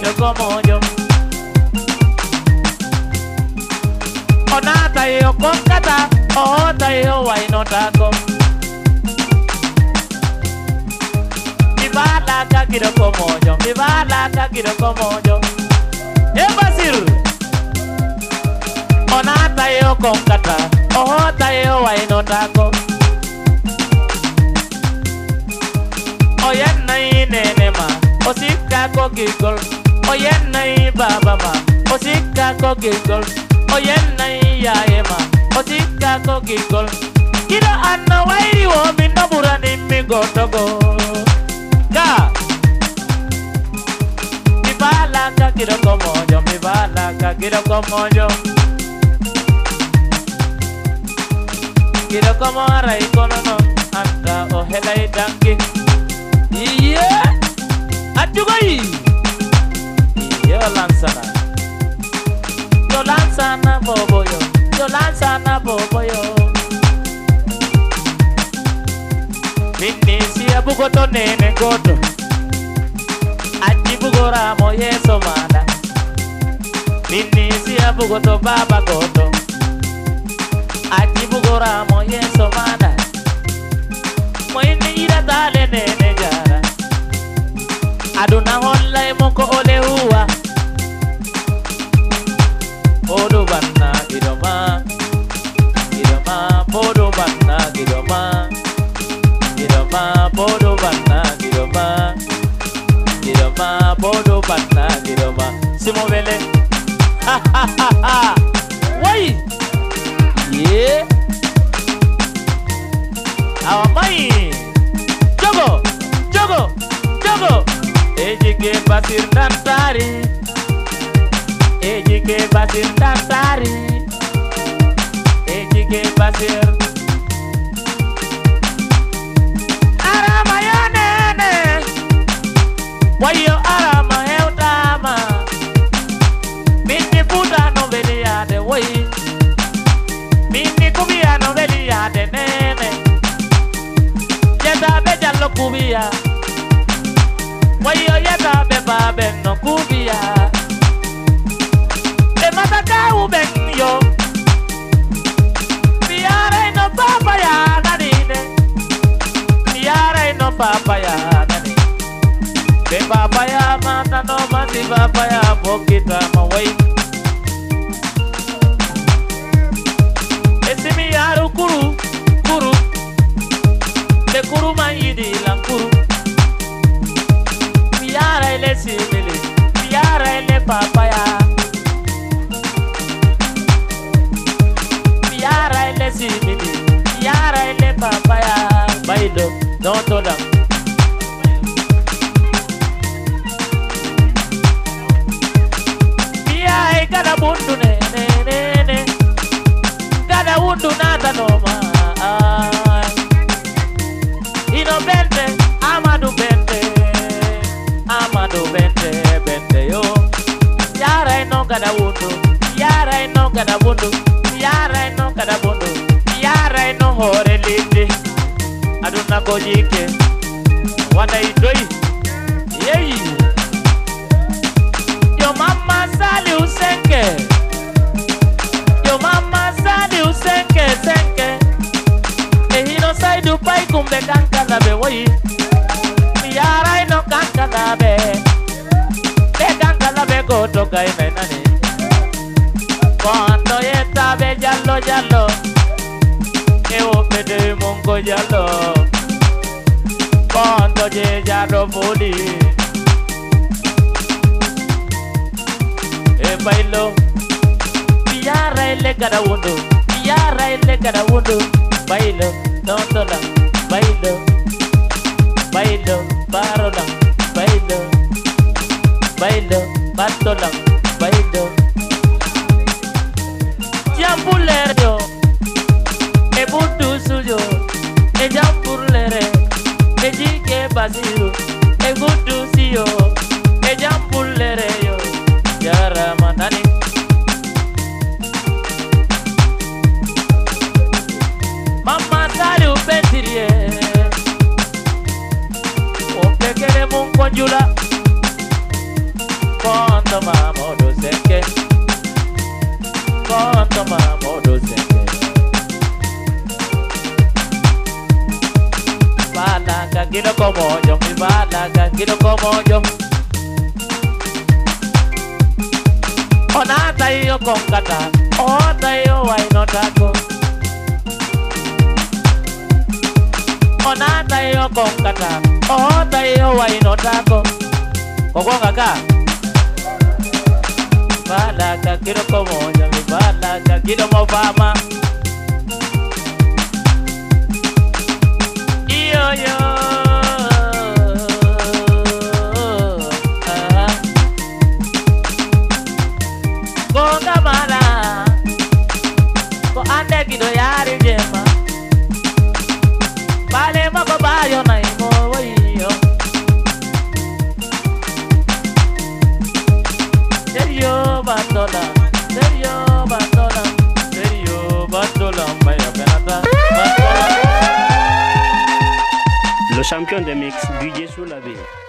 quiero como yo. Onata yo con kata, ota yo guayno taco. Mi balaca quiero como yo, mi balaca quiero como yo. Es fácil. Onata yo con kata, ota yo guayno taco. Oye nai nene ma, osika ko gigol. Oye nai baba ma, osika ko gigol. Oye nai yaye ma, osika ko gigol. Kira anna wairi wo minna burani mi gotogo. Ka mi balaca quiero como yo, mi balaca quiero como yo. Quiero como arai kono no, anda ojela y tanki. Yeah, ajugai. Yo lanzana bobo yo lanzana bobo yo. Minisi abugoto nene goto. Aji bugora moye somada. Minisi abugoto baba goto. Aji bugora moye somada. Moye ira dale nene jara. Aduna holla moko ole huwa. Podo banna gidoma. Gidoma podo banna gidoma. Gidoma podo banna gidoma. Gidoma podo banna gidoma. Simo vele. Ha ha ha ha. Why? Yeah. Awamai. Jogo. Jogo. Jogo. Eji ke basir tantari. Eji ke basir tantari. Eji ke basir. Arama ya nene. Wayo arama heutama. Mini puta no veliade wai. Mini kubia no veliade nene. Yeta beja lo kubia. Wayo yeta beba ben no kubia. E mataka uben yo. Miare no papaya nadine. Miare no papaya nadine. Be papaya mata no mati papaya pokita mawai. Esi miaru kuru kuru. De kuru mayidi lankuru. Miara ele simile, miara ele papaya. Miara ele simile, miara ele papaya. Bailo, don't toda. Miai kada bundu ne ne ne ne. Kada bundu nata noma. Ino bente, amadu bente. Amado bente bente yo. Yara no kada wundo. Yara no kada wundo. Yara no kada wundo. Yara no hore linde. Aduna kojike. Wanda idoi. Yey. Yo mama sali usenke. Yo mama sali usenke senke. Ehino saidu pai kumbe kankala be woi. Yara no kankala be. Be kankala be go to kai nani. Cuando yeta be jallo jallo. E o pede mongo jallo. Cuando ye jallo fodi. E bailo. Yara ele kada wundo. Yara ele kada wundo. Bailo. No tola. Bailo. Bailo. Paro lang, bailo. Bailo, bato lang, bailo. Jambulere yo, e budu suyo. E jambulere, e jike basiru. E budu siyo, e jambulere yo. Yara manani. Mama sari upetirie. Opekere munkonjula. Kontoma modo seke. Kontoma modo seke. Bala kagino como yo, mi bala kagino como yo. Onata yo con kata, ota yo waino taco. Onata yo con kata, ota yo waino taco. Kokonga ka. Bala kagino como yo, mi bala kagino mo fama. Yo yo. Konga mala ko ande gido yari jema bale mako bayo na imo wayo serio batola maya benata batola. Le champion de mix DJ Soulavé.